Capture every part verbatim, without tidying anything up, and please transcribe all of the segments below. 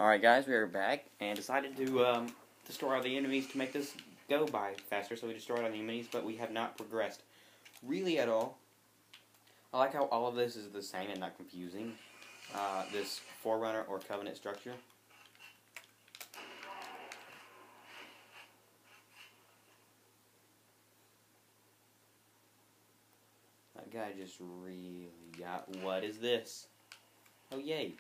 Alright guys, we are back and decided to um, destroy all the enemies to make this go by faster, so we destroyed all the enemies, but we have not progressed really at all. I like how all of this is the same and not confusing. Uh, this Forerunner or Covenant structure. That guy just really got... What is this? Oh, yay.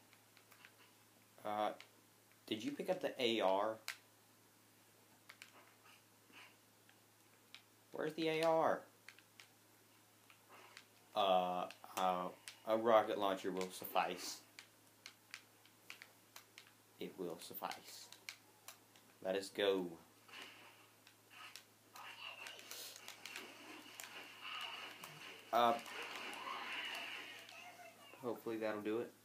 Uh, did you pick up the A R? Where's the A R? Uh, uh, a rocket launcher will suffice. It will suffice. Let us go. Uh, hopefully that'll do it.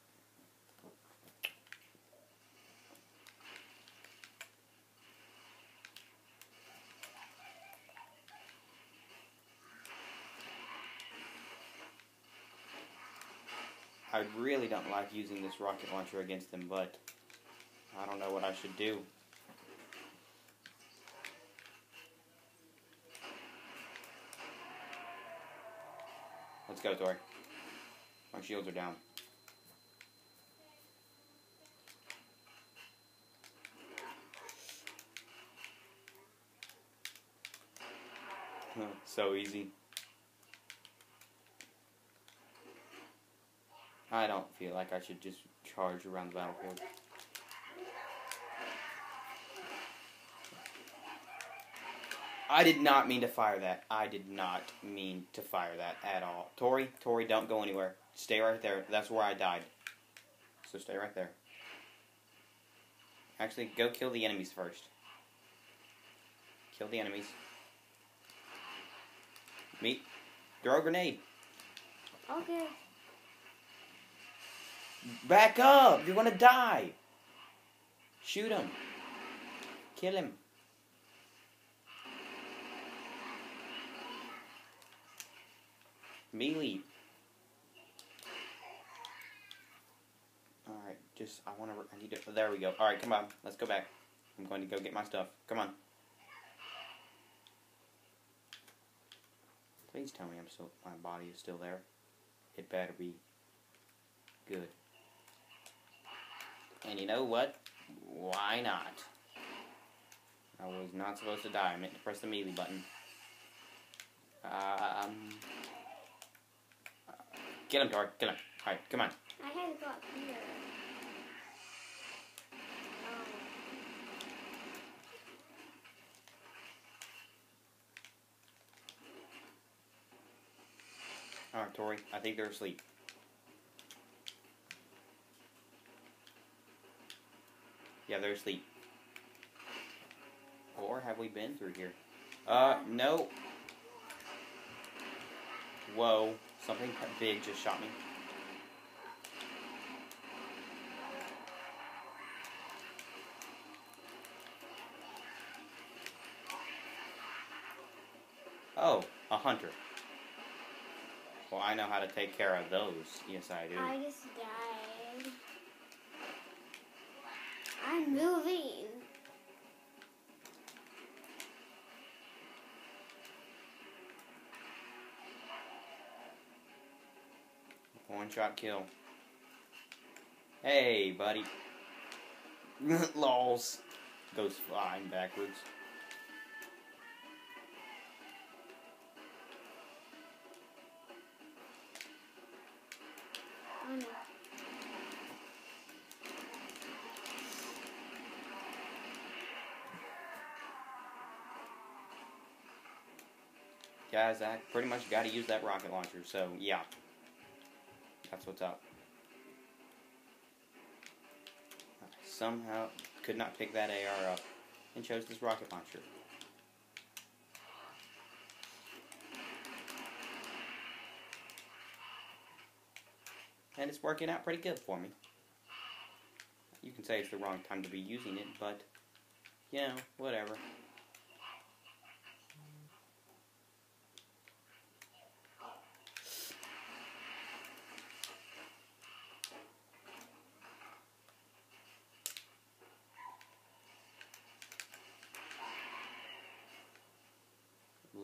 I really don't like using this rocket launcher against them, but I don't know what I should do. Let's go, Tori. My shields are down. So easy. I don't feel like I should just charge around the battlefield. I did not mean to fire that. I did not mean to fire that at all. Tori, Tori, don't go anywhere. Stay right there. That's where I died. So stay right there. Actually, go kill the enemies first. Kill the enemies. Meet. Throw a grenade. Okay. Back up! You're gonna die! Shoot him. Kill him. Melee. Alright, just, I wanna, I need to, there we go. Alright, come on, let's go back. I'm going to go get my stuff. Come on. Please tell me I'm still, my body is still there. It better be good. And you know what? Why not? I was not supposed to die. I meant to press the melee button. Um, kill him, Tor. Kill him. Alright, come on. I had to go up here. Oh. Alright, Tori. I think they're asleep. Yeah, they're asleep. Or have we been through here? Uh, no. Whoa. Something big just shot me. Oh, a hunter. Well, I know how to take care of those. Yes, I do. I just died. I'm moving. One shot kill. Hey, buddy. Lols. Goes flying backwards. Oh no. Guys, I pretty much got to use that rocket launcher, so yeah. That's what's up. I somehow could not pick that A R up and chose this rocket launcher. And it's working out pretty good for me. You can say it's the wrong time to be using it, but, you know, whatever.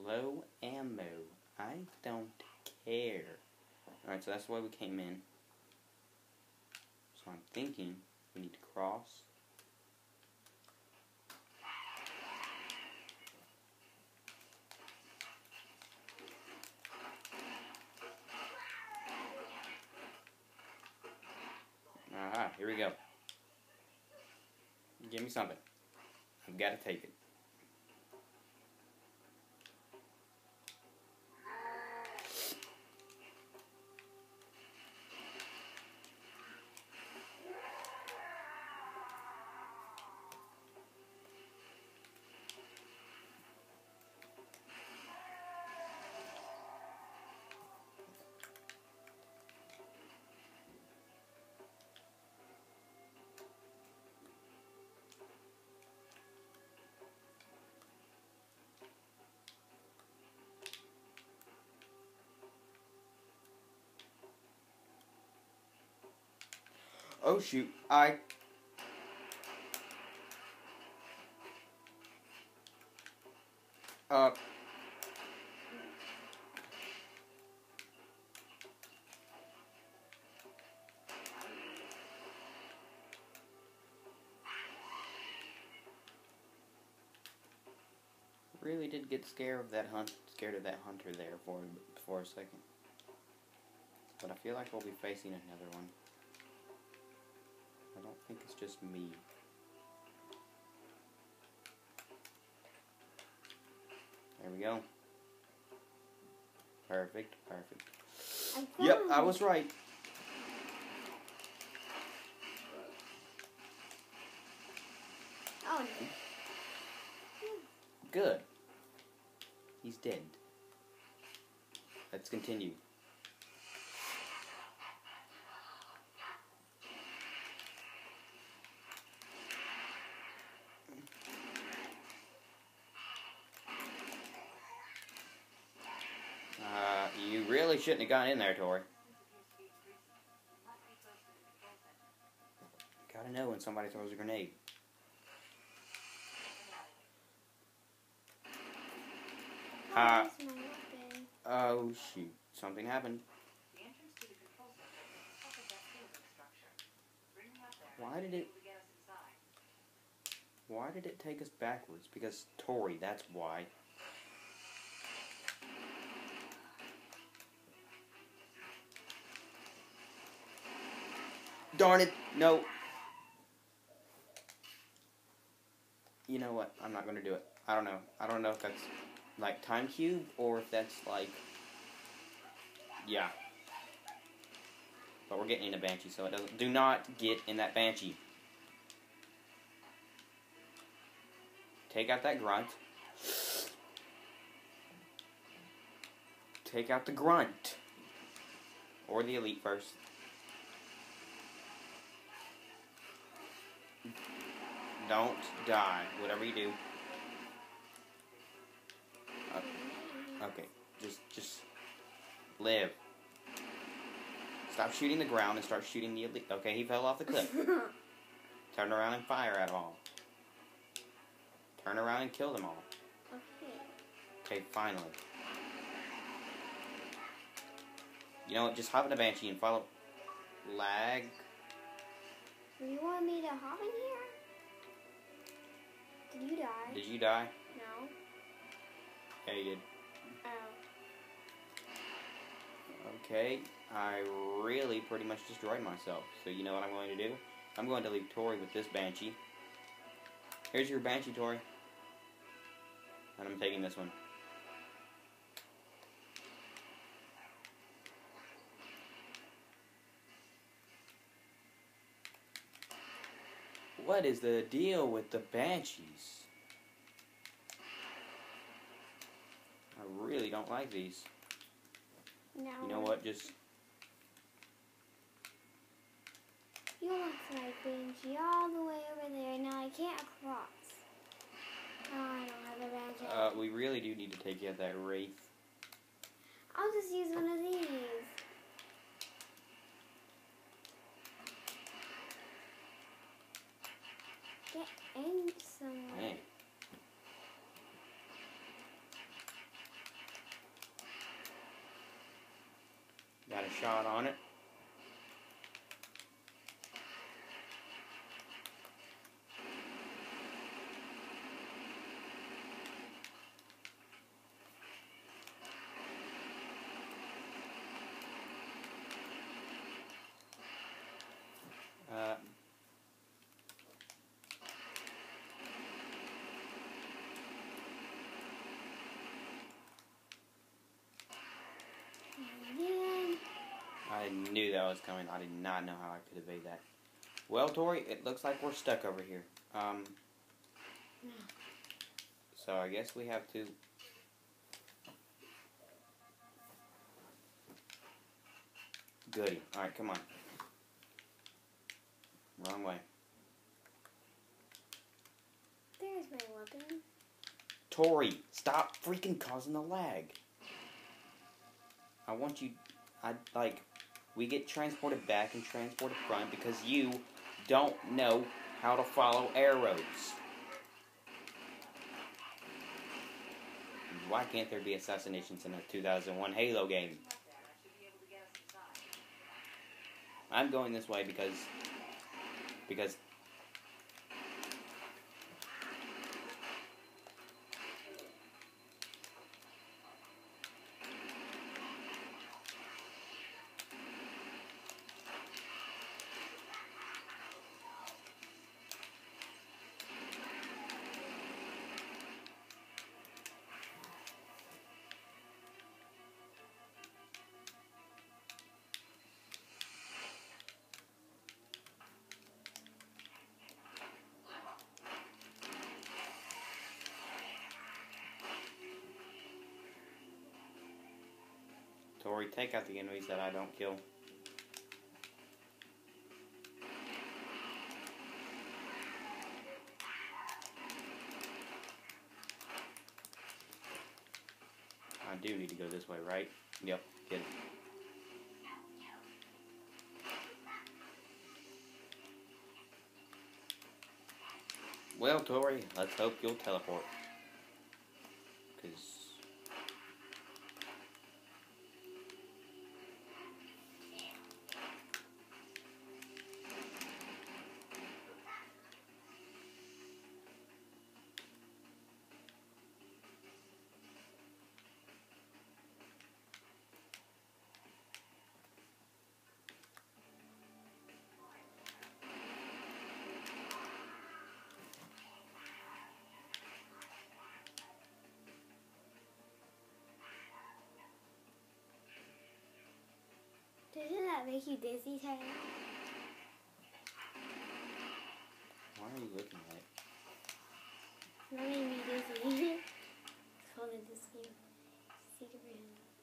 low ammo. I don't care. Alright, so that's why we came in. So I'm thinking we need to cross. Aha, here we go. Give me something. I've got to take it. Oh shoot, I... Uh... Really did get scared of that hunt, scared of that hunter there for for a second. But I feel like we'll be facing another one. I don't think it's just me. There we go. Perfect, perfect. I Yep, I was right. Oh, no. Good. He's dead. Let's continue. Uh, you really shouldn't have gone in there, Tori. Gotta know when somebody throws a grenade. Uh, That's my weapon. oh shoot, something happened. Why did it... Why did it take us backwards? Because Tori, that's why. Darn it, no. You know what, I'm not going to do it. I don't know. I don't know if that's like time cube or if that's like... Yeah. But we're getting in a Banshee, so it doesn't... Do not get in that Banshee. Take out that grunt. Take out the grunt. Or the elite first. Don't die, whatever you do. Okay, okay. just, just live. Stop shooting the ground and start shooting the elite. Okay, he fell off the cliff. Turn around and fire at them all. Turn around and kill them all. Okay. Okay, finally. You know what, just hop in a Banshee and follow... Lag. Do you want me to hop in here? Did you die? Did you die? No. Yeah, you did. Oh. Okay, I really pretty much destroyed myself. So you know what I'm going to do? I'm going to leave Tori with this Banshee. Here's your Banshee, Tori. And I'm taking this one. What is the deal with the Banshees? I really don't like these. Now You know what? Just... You look like Banshee all the way over there. Now I can't cross. Oh, I don't have the Banshee. Uh, we really do need to take out that Wraith. I'll just use one of these. Get in somewhere. Hey. shot on it. Uh, Again. I knew that was coming. I did not know how I could evade that. Well, Tori, it looks like we're stuck over here. Um, No. so I guess we have to... Goody. Alright, come on. Wrong way. There's my weapon. Tori, stop freaking causing the lag. I want you... I, like... We get transported back and transported front because you don't know how to follow arrows. Why can't there be assassinations in a two thousand one Halo game? I'm going this way because... Because... Tori, take out the enemies that I don't kill. I do need to go this way, right? Yep, good. Well, Tori, let's hope you'll teleport. Because... Doesn't that make you dizzy, Tyler? Why are you looking at it? That made me dizzy. It's called in this game. Secret room.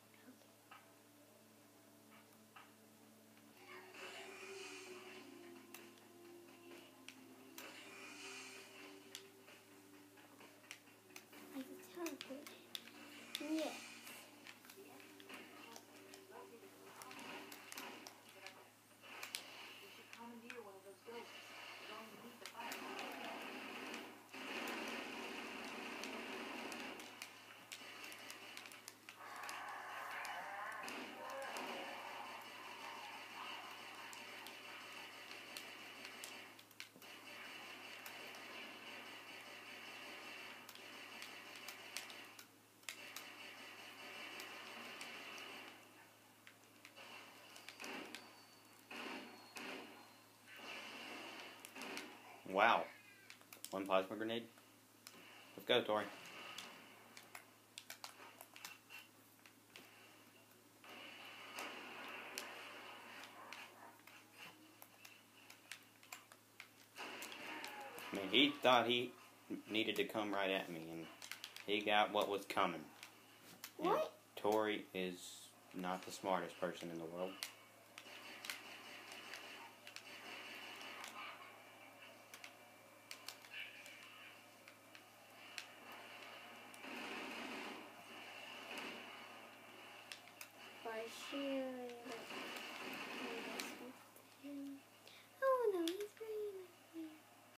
I can teleport. Yes. Wow. One plasma grenade? Let's go, Tori. I mean, he thought he needed to come right at me, and he got what was coming. And What? Tori is not the smartest person in the world. By sheer